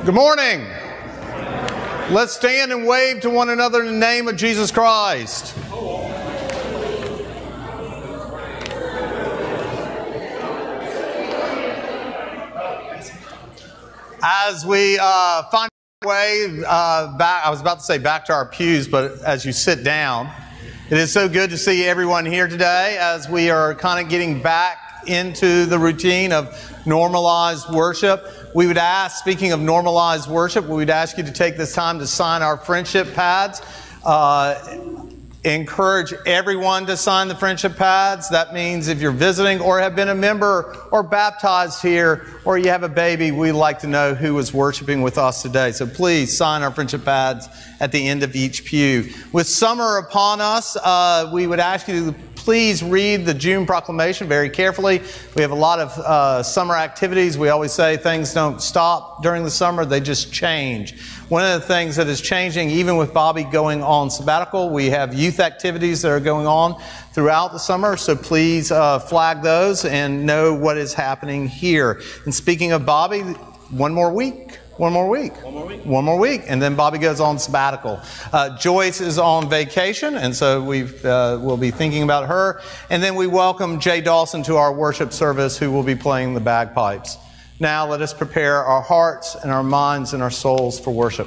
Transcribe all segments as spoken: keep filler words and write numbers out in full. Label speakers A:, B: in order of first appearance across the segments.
A: Good morning. Let's stand and wave to one another in the name of Jesus Christ. As we uh, find our way uh, back, I was about to say back to our pews, but as you sit down, it is so good to see everyone here today as we are kind of getting back into the routine of normalized worship. We would ask, speaking of normalized worship, we would ask you to take this time to sign our friendship pads. Uh, encourage everyone to sign the friendship pads. That means if you're visiting or have been a member or baptized here or you have a baby, we'd like to know who was worshiping with us today. So please sign our friendship pads at the end of each pew. With summer upon us, uh, we would ask you to please read the June proclamation very carefully. We have a lot of uh, summer activities. We always say things don't stop during the summer, they just change. One of the things that is changing, even with Bobby going on sabbatical, we have youth activities that are going on throughout the summer, so please uh, flag those and know what is happening here. And speaking of Bobby, one more week. One more week.
B: One more week.
A: One more week. And then Bobby goes on sabbatical. Uh, Joyce is on vacation, and so we've, uh, we'll be thinking about her. And then we welcome Jay Dawson to our worship service, who will be playing the bagpipes. Now let us prepare our hearts and our minds and our souls for worship.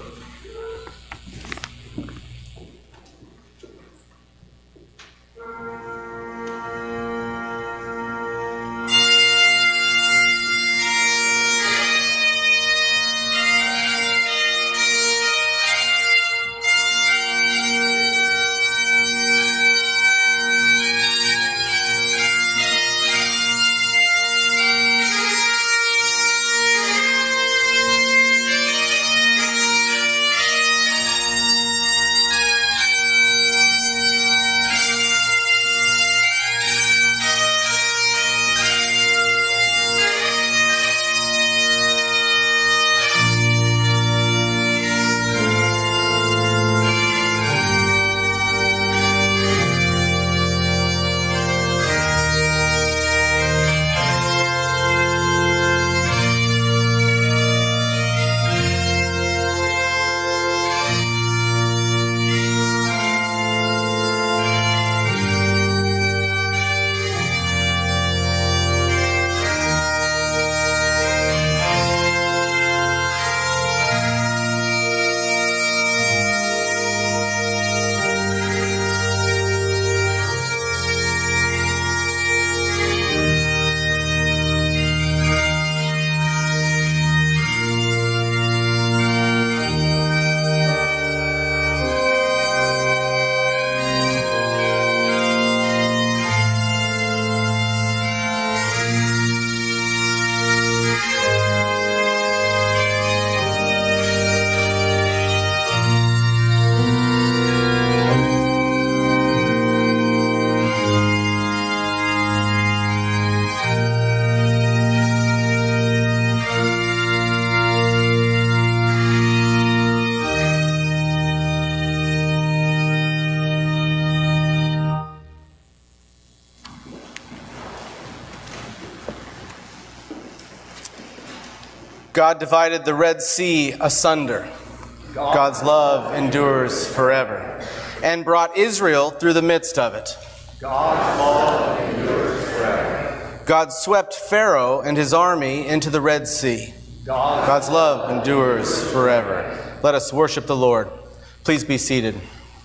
B: God divided the Red Sea asunder. God's love endures forever. And brought Israel through the midst of it.
C: God's love endures forever.
B: God swept Pharaoh and his army into the Red Sea. God's love endures forever. Let us worship the Lord. Please be seated.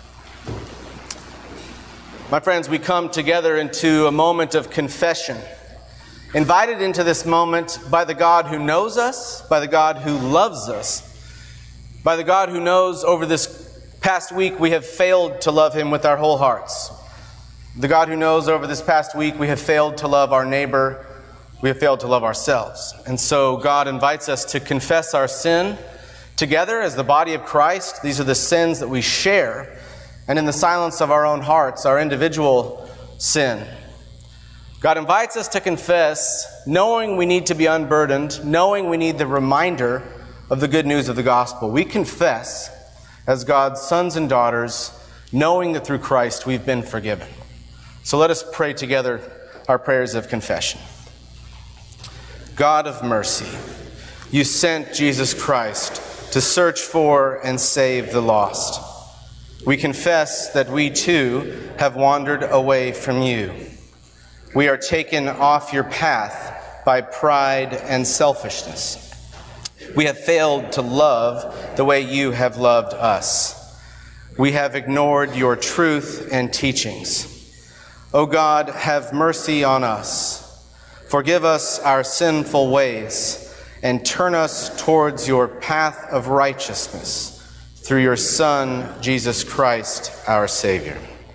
B: My friends, we come together into a moment of confession. Invited into this moment by the God who knows us, by the God who loves us, by the God who knows over this past week we have failed to love Him with our whole hearts. The God who knows over this past week we have failed to love our neighbor, we have failed to love ourselves. And so God invites us to confess our sin together as the body of Christ. These are the sins that we share, and in the silence of our own hearts, our individual sin. God invites us to confess, knowing we need to be unburdened, knowing we need the reminder of the good news of the gospel. We confess as God's sons and daughters, knowing that through Christ we've been forgiven. So let us pray together our prayers of confession. God of mercy, You sent Jesus Christ to search for and save the lost. We confess that we too have wandered away from you. We are taken off your path by pride and selfishness. We have failed to love the way you have loved us. We have ignored your truth and teachings. O God, have mercy on us. Forgive us our sinful ways and turn us towards your path of righteousness through your Son, Jesus Christ, our Savior.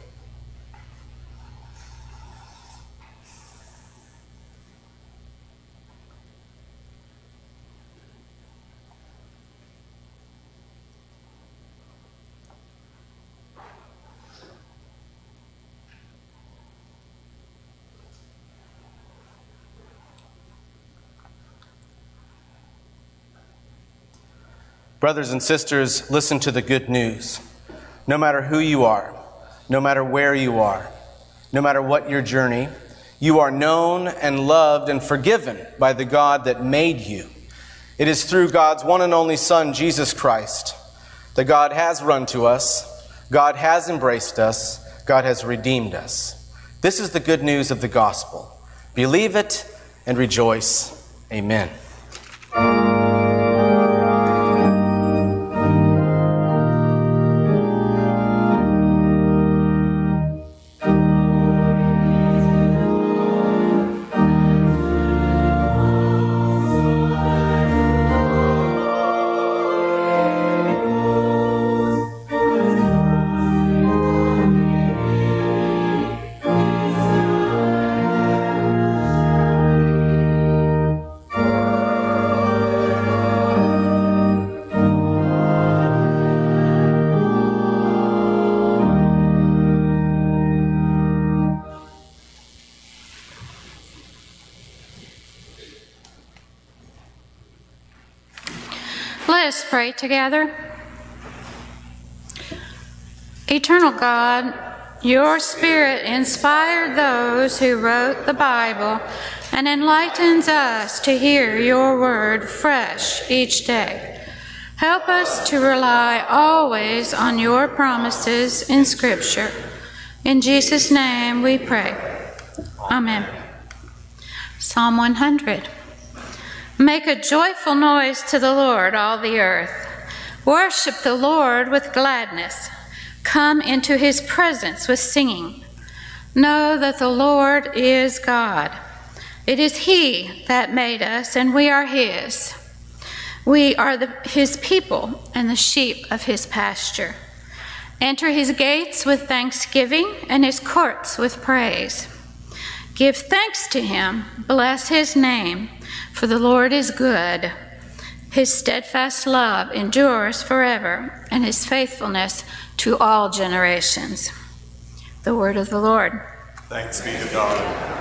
B: Brothers and sisters, listen to the good news. No matter who you are, no matter where you are, no matter what your journey, you are known and loved and forgiven by the God that made you. It is through God's one and only Son, Jesus Christ, that God has run to us, God has embraced us, God has redeemed us. This is the good news of the gospel. Believe it and rejoice. Amen.
D: Let us pray together. Eternal God, your Spirit inspired those who wrote the Bible and enlightens us to hear your word fresh each day. Help us to rely always on your promises in Scripture. In Jesus' name we pray. Amen. Psalm one hundred. Make a joyful noise to the Lord, all the earth. Worship the Lord with gladness. Come into his presence with singing. Know that the Lord is God. It is he that made us, and we are his. We are the, his people and the sheep of his pasture. Enter his gates with thanksgiving and his courts with praise. Give thanks to him, bless his name, for the Lord is good. His steadfast love endures forever, and his faithfulness to all generations. The word of the Lord.
C: Thanks be to God.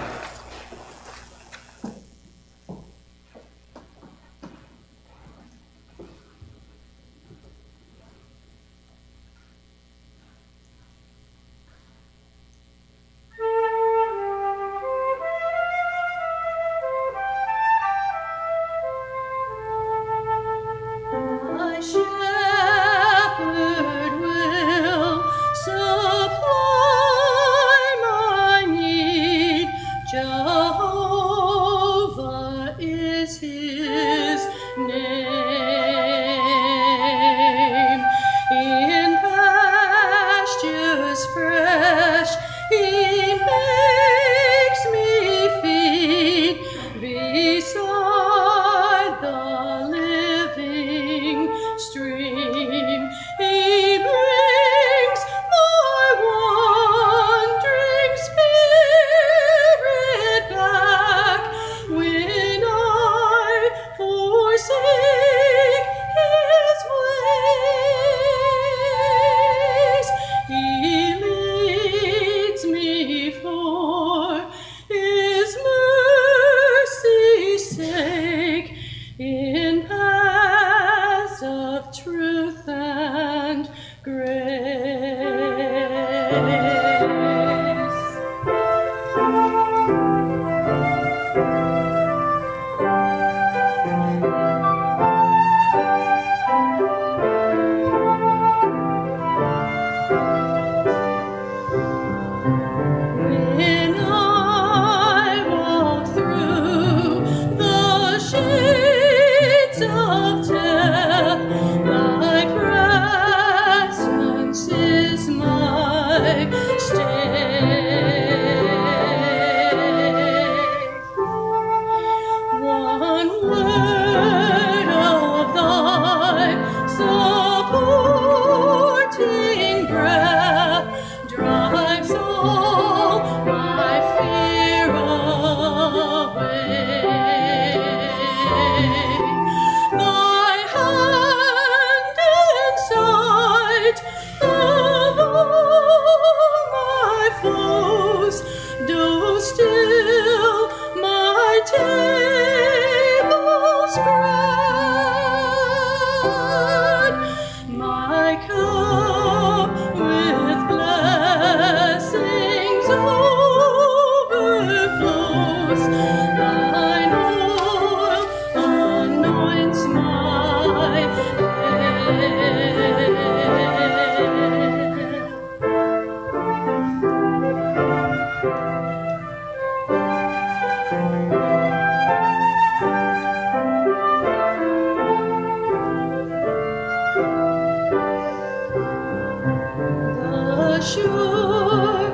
E: sure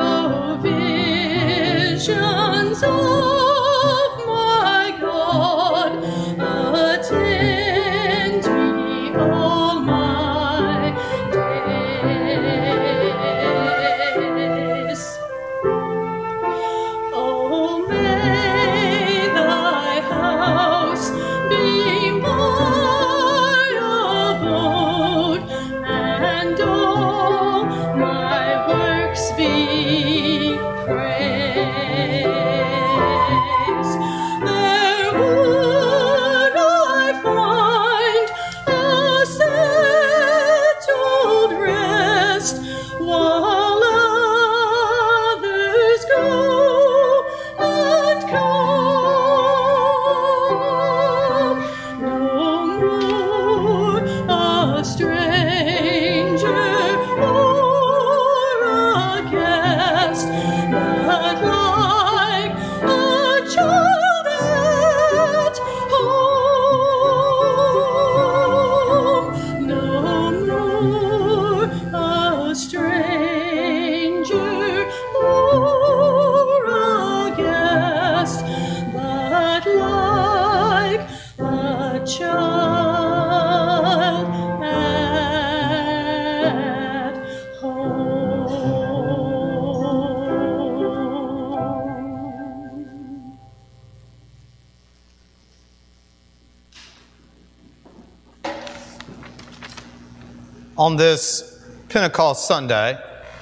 E: provisions of my God attend me all my days. Oh, may thy house be my abode, and all my works be praised. There would I find a settled rest, while others go and come. No more a stranger or a guest, but like a child at home. No more a stranger or a guest, but like a child at home.
A: On this Pentecost Sunday,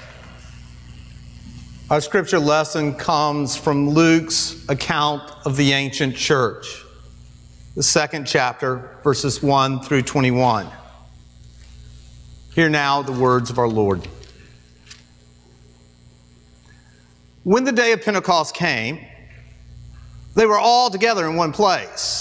A: our scripture lesson comes from Luke's account of the ancient church, the second chapter, verses one through twenty-one. Hear now the words of our Lord. When the day of Pentecost came, they were all together in one place.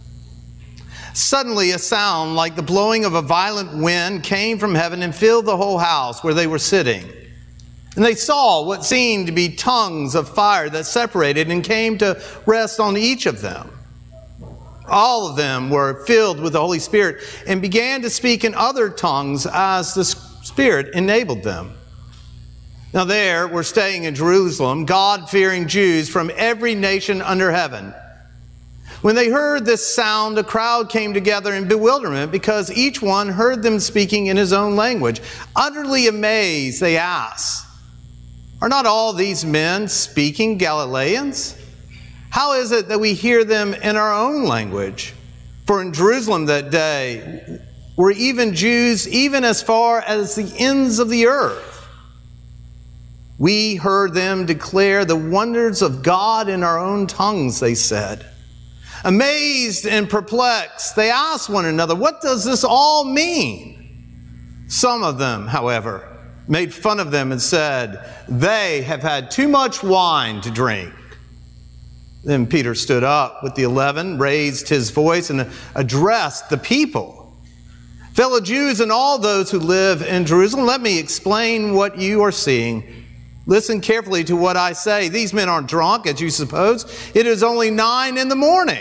A: Suddenly a sound like the blowing of a violent wind came from heaven and filled the whole house where they were sitting. And they saw what seemed to be tongues of fire that separated and came to rest on each of them. All of them were filled with the Holy Spirit and began to speak in other tongues as the Spirit enabled them. Now there were staying in Jerusalem God-fearing Jews from every nation under heaven. When they heard this sound, a crowd came together in bewilderment because each one heard them speaking in his own language. Utterly amazed, they asked, "Are not all these men speaking Galileans? How is it that we hear them in our own language? For in Jerusalem that day were even Jews even as far as the ends of the earth. We heard them declare the wonders of God in our own tongues," they said. Amazed and perplexed, they asked one another, "What does this all mean?" Some of them, however, made fun of them and said, "They have had too much wine to drink." Then Peter stood up with the eleven, raised his voice, and addressed the people. "Fellow Jews and all those who live in Jerusalem, let me explain what you are seeing. Listen carefully to what I say. These men aren't drunk, as you suppose. It is only nine in the morning.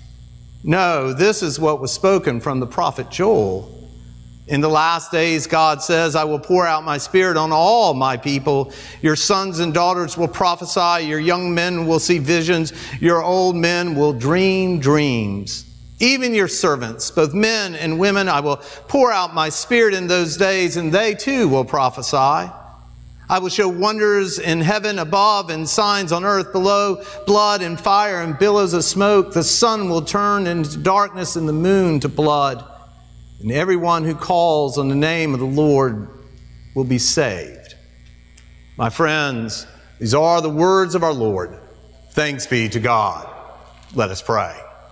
A: No, this is what was spoken from the prophet Joel. In the last days, God says, I will pour out my Spirit on all my people. Your sons and daughters will prophesy. Your young men will see visions. Your old men will dream dreams. Even your servants, both men and women, I will pour out my Spirit in those days, and they too will prophesy. I will show wonders in heaven above and signs on earth below, blood and fire and billows of smoke. The sun will turn into darkness and the moon to blood. And everyone who calls on the name of the Lord will be saved. My friends, these are the words of our Lord. Thanks be to God. Let us pray.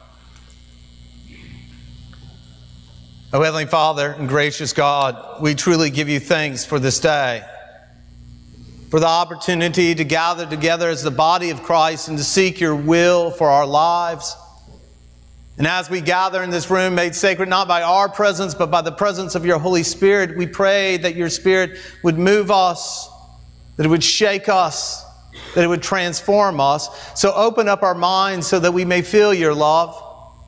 A: O Heavenly Father and gracious God, we truly give you thanks for this day, for the opportunity to gather together as the body of Christ and to seek your will for our lives. And as we gather in this room made sacred not by our presence but by the presence of your Holy Spirit, we pray that your Spirit would move us, that it would shake us, that it would transform us. So open up our minds so that we may feel your love.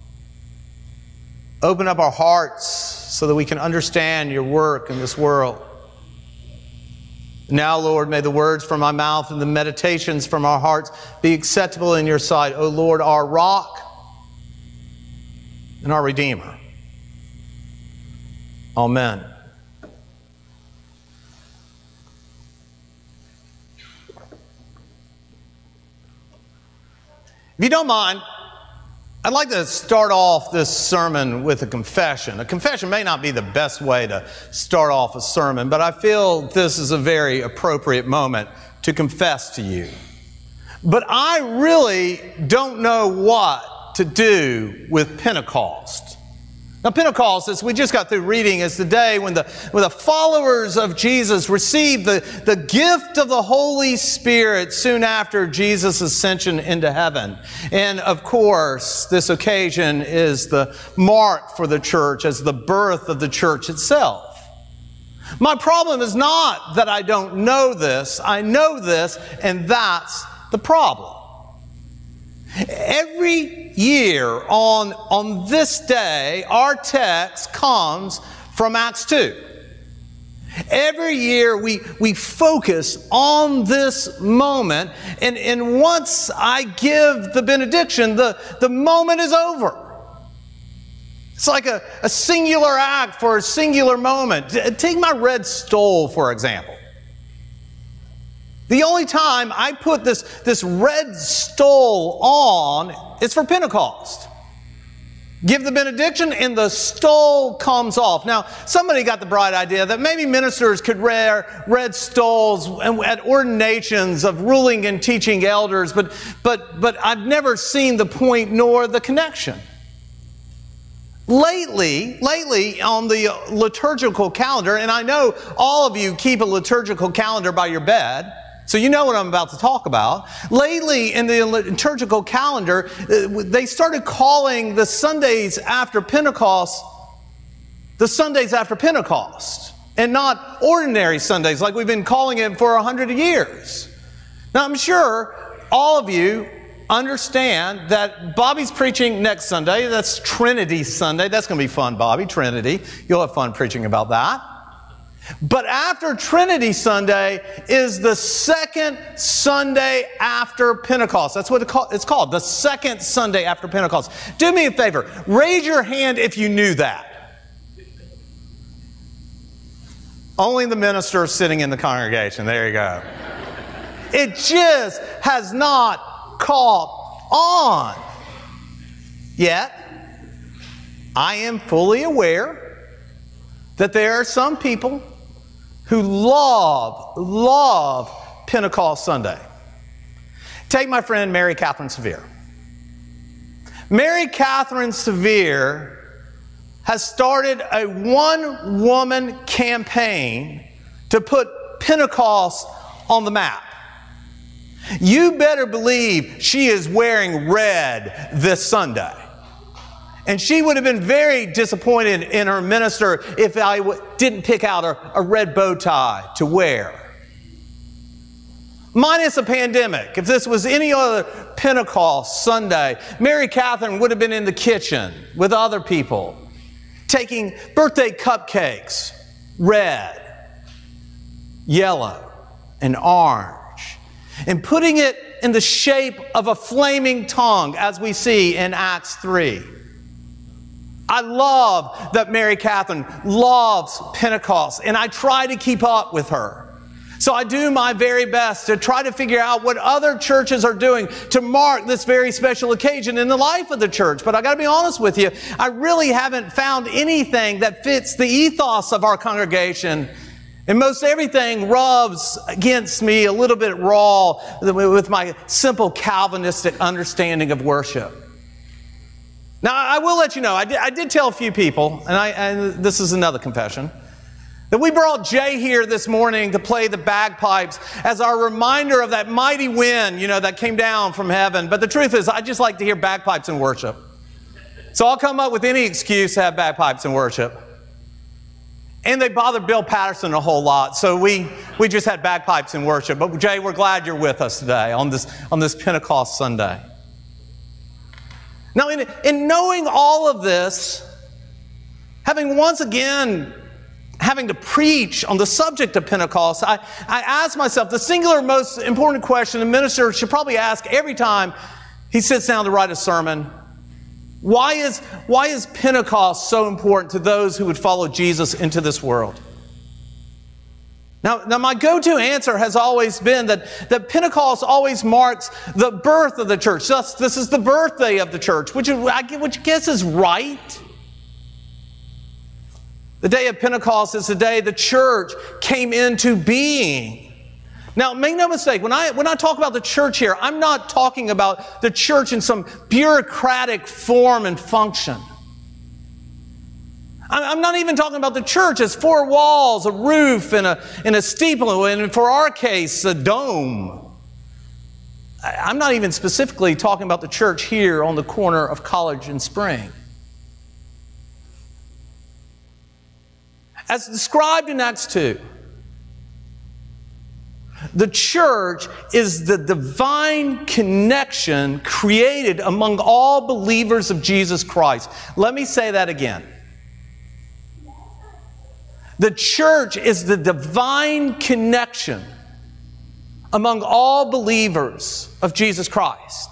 A: Open up our hearts so that we can understand your work in this world. Now, Lord, may the words from my mouth and the meditations from our hearts be acceptable in your sight, O Lord, our rock and our Redeemer. Amen. If you don't mind, I'd like to start off this sermon with a confession. A confession may not be the best way to start off a sermon, but I feel this is a very appropriate moment to confess to you. But I really don't know what to do with Pentecost. Now, Pentecost, as we just got through reading, is the day when the, when the followers of Jesus received the, the gift of the Holy Spirit soon after Jesus' ascension into heaven. And of course, this occasion is the mark for the church as the birth of the church itself. My problem is not that I don't know this. I know this, and that's the problem. Every year on, on this day, our text comes from Acts two. Every year we, we focus on this moment, and, and once I give the benediction, the, the moment is over. It's like a, a singular act for a singular moment. Take my red stole, for example. The only time I put this, this red stole on is for Pentecost. Give the benediction and the stole comes off. Now, somebody got the bright idea that maybe ministers could wear red stoles at ordinations of ruling and teaching elders, but, but, but I've never seen the point nor the connection. Lately, lately on the liturgical calendar, and I know all of you keep a liturgical calendar by your bed, so you know what I'm about to talk about. Lately in the liturgical calendar, they started calling the Sundays after Pentecost the Sundays after Pentecost, and not ordinary Sundays like we've been calling it for a hundred years. Now, I'm sure all of you understand that Bobby's preaching next Sunday. That's Trinity Sunday. That's going to be fun, Bobby, Trinity. You'll have fun preaching about that. But after Trinity Sunday is the second Sunday after Pentecost. That's what it's called, the second Sunday after Pentecost. Do me a favor. Raise your hand if you knew that. Only the minister sitting in the congregation. There you go. It just has not caught on yet. I am fully aware that there are some people who love, love Pentecost Sunday. Take my friend Mary Catherine Sevier. Mary Catherine Sevier has started a one-woman campaign to put Pentecost on the map. You better believe she is wearing red this Sunday. And she would have been very disappointed in her minister if I w- didn't pick out a, a red bow tie to wear. Minus a pandemic, if this was any other Pentecost Sunday, Mary Catherine would have been in the kitchen with other people, taking birthday cupcakes, red, yellow, and orange, and putting it in the shape of a flaming tongue, as we see in Acts three. I love that Mary Catherine loves Pentecost, and I try to keep up with her. So I do my very best to try to figure out what other churches are doing to mark this very special occasion in the life of the church. But I got to be honest with you, I really haven't found anything that fits the ethos of our congregation. And most everything rubs against me a little bit raw with my simple Calvinistic understanding of worship. Now, I will let you know, I did, I did tell a few people, and, I, and this is another confession, that we brought Jay here this morning to play the bagpipes as our reminder of that mighty wind, you know, that came down from heaven. But the truth is, I just like to hear bagpipes in worship. So I'll come up with any excuse to have bagpipes in worship. And they bothered Bill Patterson a whole lot, so we, we just had bagpipes in worship. But Jay, we're glad you're with us today on this, on this Pentecost Sunday. Now, in, in knowing all of this, having once again having to preach on the subject of Pentecost, I, I asked myself the singular most important question a minister should probably ask every time he sits down to write a sermon. Why is, why is Pentecost so important to those who would follow Jesus into this world? Now, now my go-to answer has always been that, that Pentecost always marks the birth of the church. Thus, this is the birthday of the church, which, which I guess is right. The day of Pentecost is the day the church came into being. Now, make no mistake, when I, when I talk about the church here, I'm not talking about the church in some bureaucratic form and function. I'm not even talking about the church as four walls, a roof, and a, and a steeple, and for our case, a dome. I'm not even specifically talking about the church here on the corner of College and Spring. As described in Acts two, the church is the divine connection created among all believers of Jesus Christ. Let me say that again. The church is the divine connection among all believers of Jesus Christ.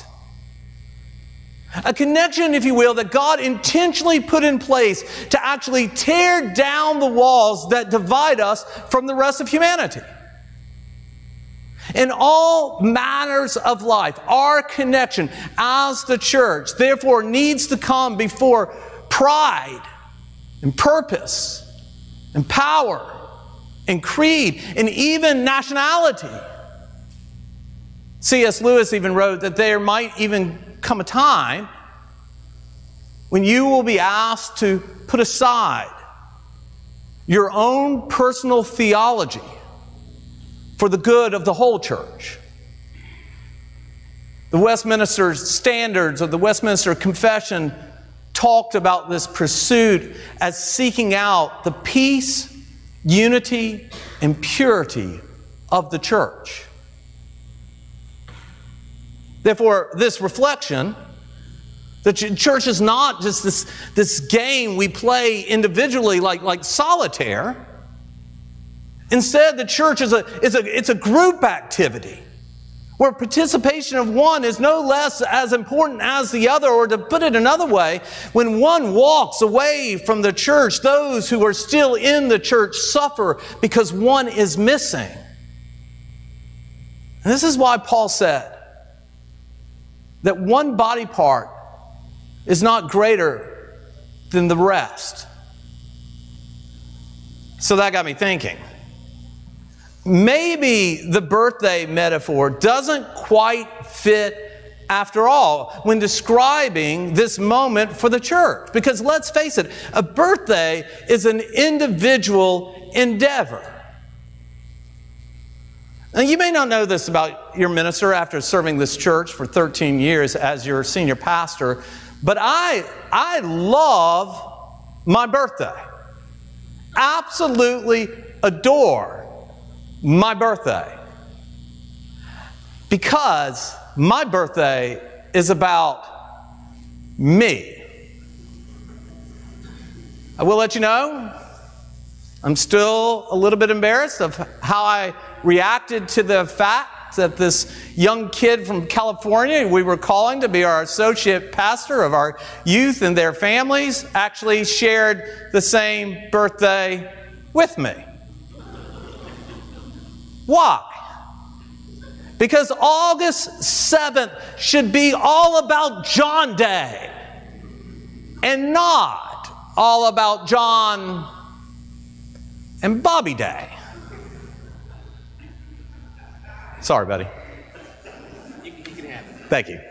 A: A connection, if you will, that God intentionally put in place to actually tear down the walls that divide us from the rest of humanity. In all matters of life, our connection as the church, therefore, needs to come before pride and purpose and power and creed and even nationality. C S Lewis even wrote that there might even come a time when you will be asked to put aside your own personal theology for the good of the whole church. The Westminster Standards of the Westminster Confession talked about this pursuit as seeking out the peace, unity, and purity of the church. Therefore, this reflection, the church is not just this, this game we play individually like, like solitaire. Instead, the church is a, is a, it's a group activity where participation of one is no less as important as the other, or to put it another way, when one walks away from the church, those who are still in the church suffer because one is missing. And this is why Paul said that one body part is not greater than the rest. So that got me thinking. Maybe the birthday metaphor doesn't quite fit after all when describing this moment for the church. Because let's face it, a birthday is an individual endeavor. Now, you may not know this about your minister after serving this church for thirteen years as your senior pastor, but I, I love my birthday. Absolutely adore my birthday, because my birthday is about me. I will let you know, I'm still a little bit embarrassed of how I reacted to the fact that this young kid from California we were calling to be our associate pastor of our youth and their families actually shared the same birthday with me. Why? Because August seventh should be all about John Day and not all about John and Bobby Day. Sorry, buddy. You, you can have it. Thank you.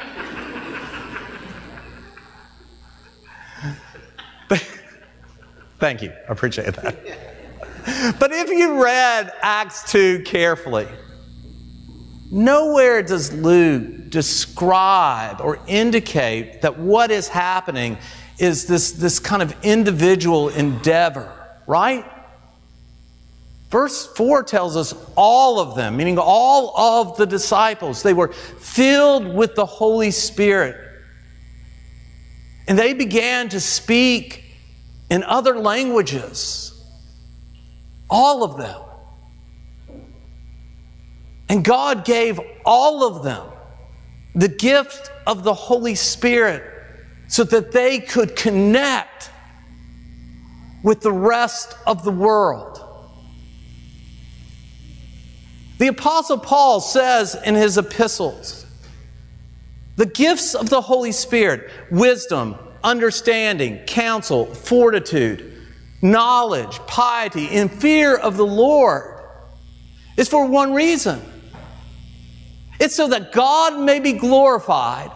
A: Thank you. I appreciate that. But if you read Acts two carefully, nowhere does Luke describe or indicate that what is happening is this, this kind of individual endeavor, right? Verse four tells us all of them, meaning all of the disciples, they were filled with the Holy Spirit. And they began to speak in other languages
F: All of them. And God gave all of them the gift of the Holy Spirit so that they could connect with the rest of the world. The Apostle Paul says in his epistles, the gifts of the Holy Spirit, wisdom, understanding, counsel, fortitude, knowledge, piety, and fear of the Lord, is for one reason. It's so that God may be glorified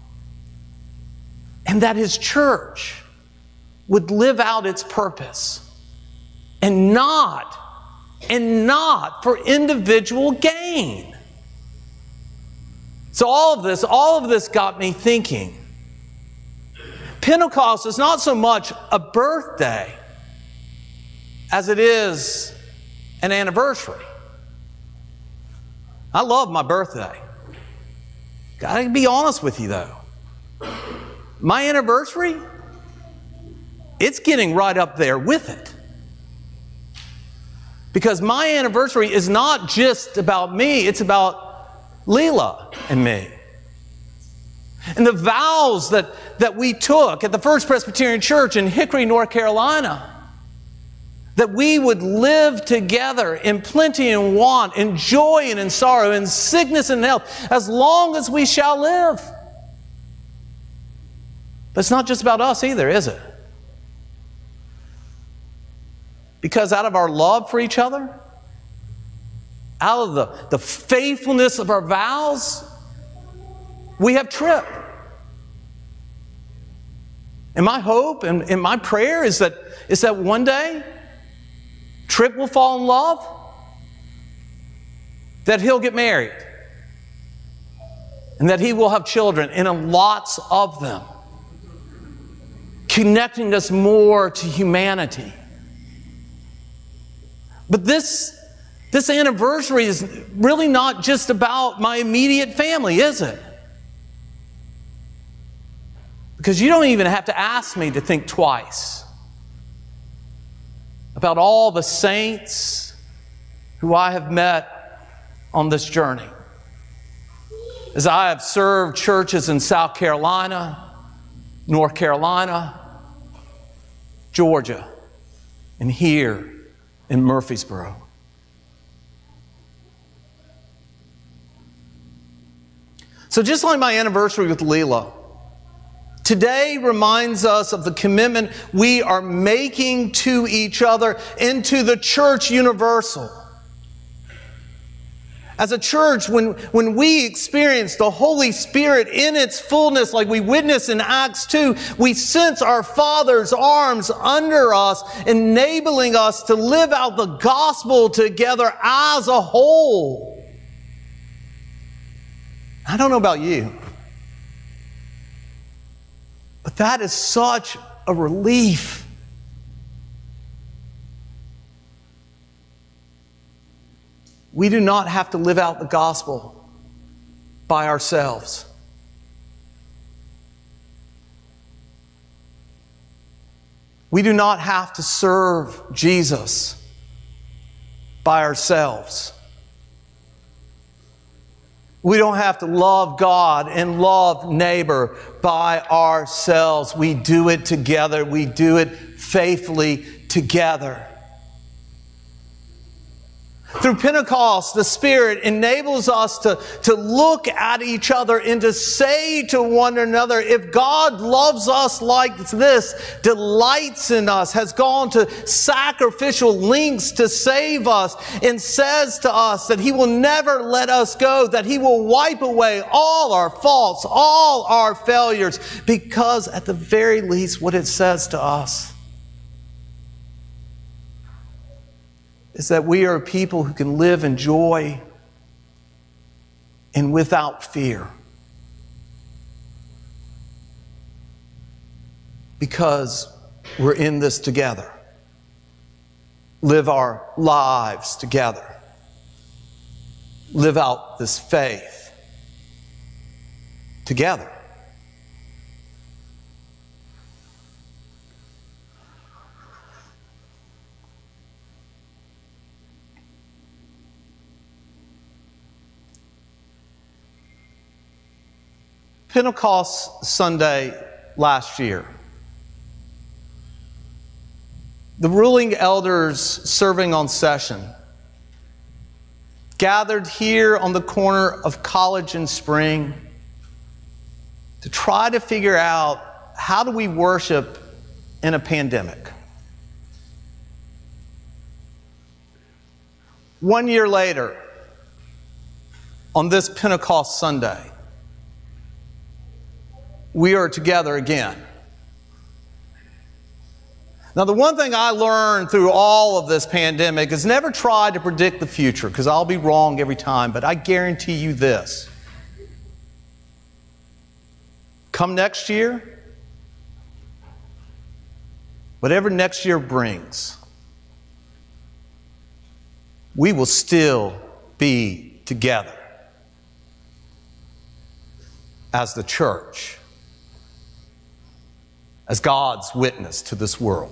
F: and that His church would live out its purpose and not, and not for individual gain. So all of this, all of this got me thinking. Pentecost is not so much a birthday as it is an anniversary. I love my birthday. Gotta be honest with you though. My anniversary, it's getting right up there with it. Because my anniversary is not just about me, it's about Leela and me. And the vows that, that we took at the First Presbyterian Church in Hickory, North Carolina, that we would live together in plenty and want, in joy and in sorrow, in sickness and health, as long as we shall live. But it's not just about us either, is it? Because out of our love for each other, out of the, the faithfulness of our vows, we have Tripp. And my hope and, and my prayer is that, is that one day Tripp will fall in love, that he'll get married, and that he will have children, and lots of them, connecting us more to humanity. But this, this anniversary is really not just about my immediate family, is it? Because you don't even have to ask me to think twice about all the saints who I have met on this journey. As I have served churches in South Carolina, North Carolina, Georgia, and here in Murfreesboro. So just like my anniversary with Leela, today reminds us of the commitment we are making to each other and to the church universal. As a church, when, when we experience the Holy Spirit in its fullness, like we witness in Acts two, we sense our Father's arms under us, enabling us to live out the gospel together as a whole. I don't know about you, but that is such a relief. We do not have to live out the gospel by ourselves. We do not have to serve Jesus by ourselves. We don't have to love God and love neighbor by ourselves. We do it together. We do it faithfully together. Through Pentecost, the Spirit enables us to, to look at each other and to say to one another, if God loves us like this, delights in us, has gone to sacrificial lengths to save us, and says to us that He will never let us go, that He will wipe away all our faults, all our failures, because at the very least what it says to us is that we are people who can live in joy and without fear. Because we're in this together. Live our lives together. Live out this faith together. Pentecost Sunday last year, the ruling elders serving on session gathered here on the corner of College and Spring to try to figure out, how do we worship in a pandemic? One year later, on this Pentecost Sunday, we are together again. Now, the one thing I learned through all of this pandemic is never try to predict the future, because I'll be wrong every time, but I guarantee you this. Come next year, whatever next year brings, we will still be together as the church, as God's witness to this world.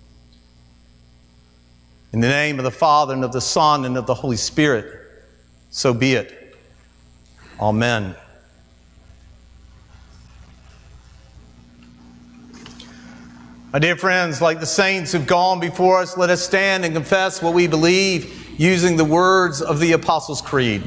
F: In the name of the Father, and of the Son, and of the Holy Spirit, so be it. Amen. My dear friends, like the saints who've gone before us, let us stand and confess what we believe using the words of the Apostles' Creed.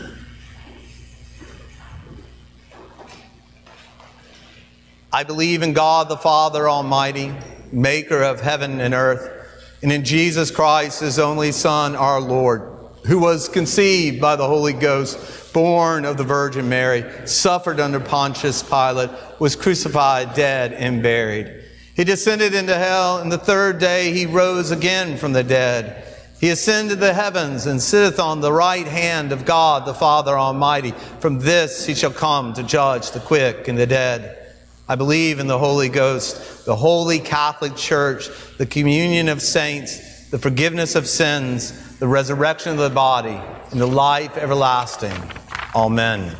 F: I believe in God the Father Almighty, maker of heaven and earth, and in Jesus Christ, his only Son, our Lord, who was conceived by the Holy Ghost, born of the Virgin Mary, suffered under Pontius Pilate, was crucified, dead, and buried. He descended into hell, and the third day he rose again from the dead. He ascended to the heavens and sitteth on the right hand of God the Father Almighty. From this he shall come to judge the quick and the dead. I believe in the Holy Ghost, the holy Catholic Church, the communion of saints, the forgiveness of sins, the resurrection of the body, and the life everlasting. Amen.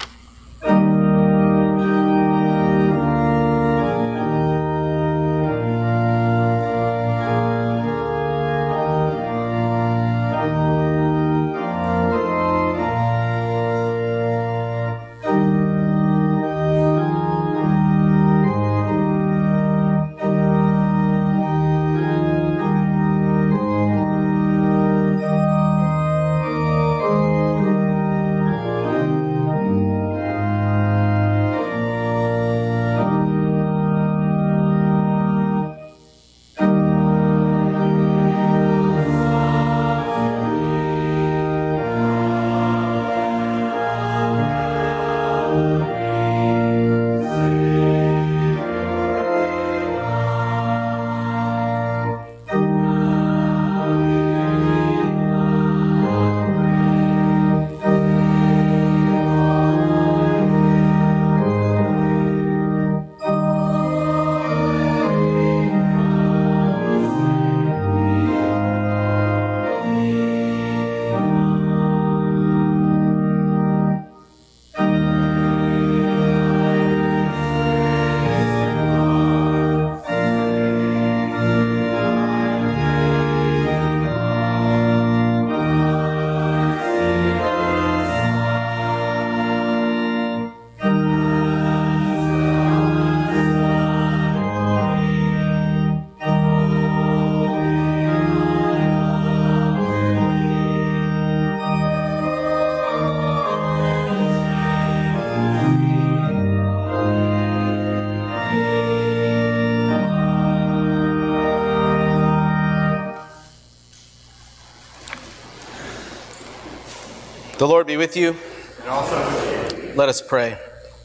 B: The Lord be with you.
C: And also with you.
B: Let us pray.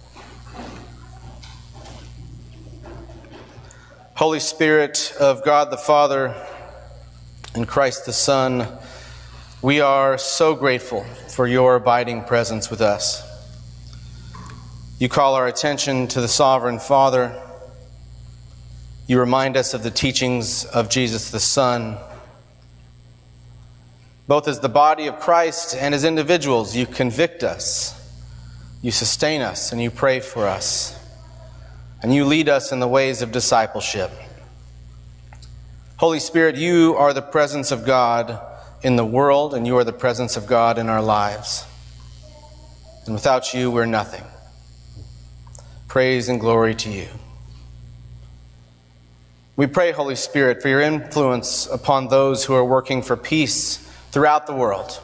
B: Holy Spirit of God the Father and Christ the Son, we are so grateful for your abiding presence with us. You call our attention to the Sovereign Father. You remind us of the teachings of Jesus the Son. Both as the body of Christ and as individuals, you convict us, you sustain us, and you pray for us. And you lead us in the ways of discipleship. Holy Spirit, you are the presence of God in the world, and you are the presence of God in our lives. And without you, we're nothing. Praise and glory to you. We pray, Holy Spirit, for your influence upon those who are working for peace throughout the world.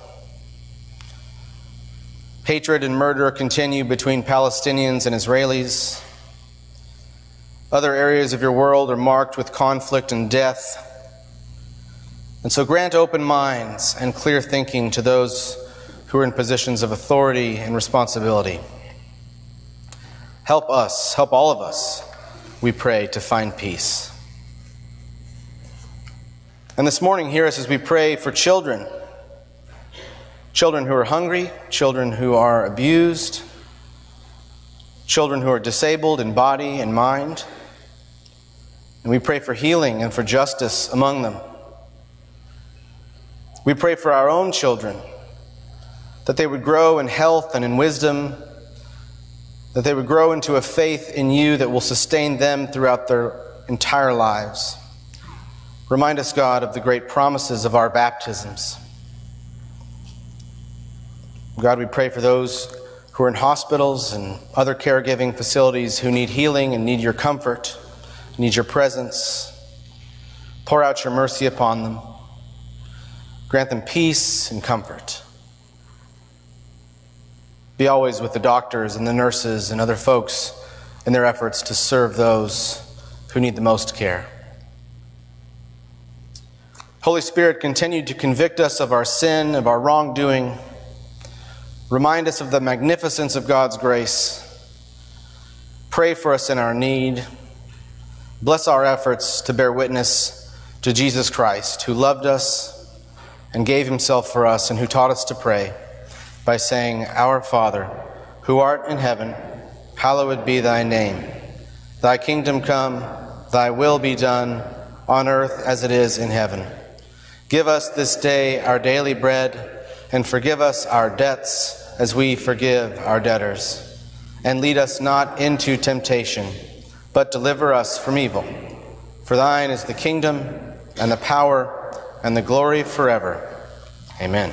B: Hatred and murder continue between Palestinians and Israelis. Other areas of your world are marked with conflict and death. And so grant open minds and clear thinking to those who are in positions of authority and responsibility. Help us, help all of us, we pray, to find peace. And this morning, hear us as we pray for children. Children who are hungry, children who are abused, children who are disabled in body and mind. And we pray for healing and for justice among them. We pray for our own children, that they would grow in health and in wisdom, that they would grow into a faith in you that will sustain them throughout their entire lives. Remind us, God, of the great promises of our baptisms. God, we pray for those who are in hospitals and other caregiving facilities who need healing and need your comfort, need your presence. Pour out your mercy upon them. Grant them peace and comfort. Be always with the doctors and the nurses and other folks in their efforts to serve those who need the most care. Holy Spirit, continue to convict us of our sin, of our wrongdoing. Remind us of the magnificence of God's grace. Pray for us in our need. Bless our efforts to bear witness to Jesus Christ, who loved us and gave himself for us, and who taught us to pray by saying, Our Father, who art in heaven, hallowed be thy name. Thy kingdom come, thy will be done, on earth as it is in heaven. Give us this day our daily bread, and forgive us our debts as we forgive our debtors. And lead us not into temptation, but deliver us from evil. For thine is the kingdom, and the power, and the glory forever. Amen.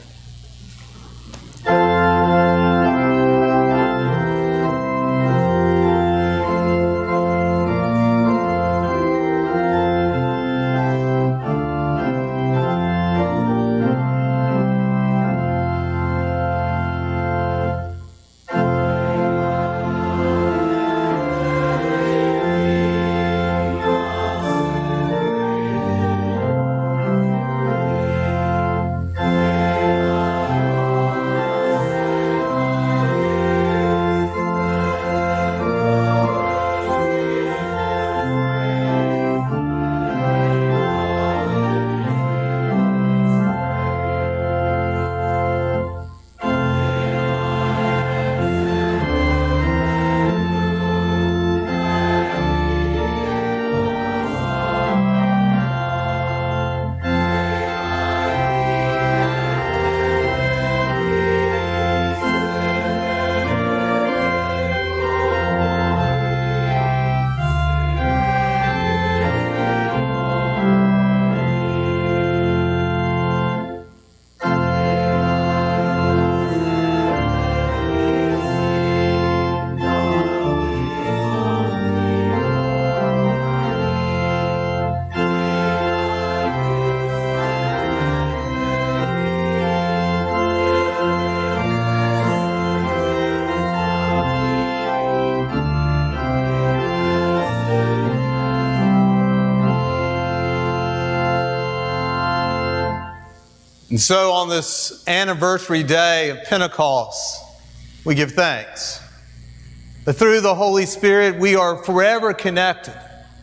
A: And so on this anniversary day of Pentecost, we give thanks that through the Holy Spirit we are forever connected.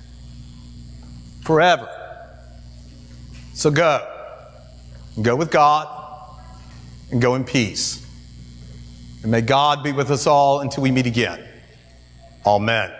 A: Forever. So go. And go with God and go in peace. And may God be with us all until we meet again. Amen.